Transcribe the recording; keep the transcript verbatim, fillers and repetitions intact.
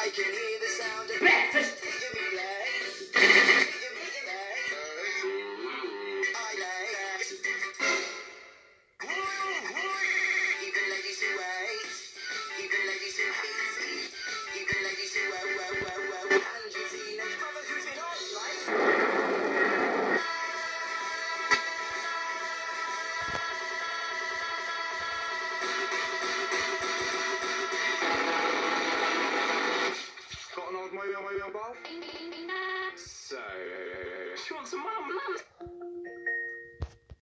can hear the sound of Breakfast. give me legs. Give me legs. I legs. Even ladies who wait. Even ladies who hate. Even ladies who well, well, well, well. And you've seen a brother who's been on like. Got an old way on my bowl?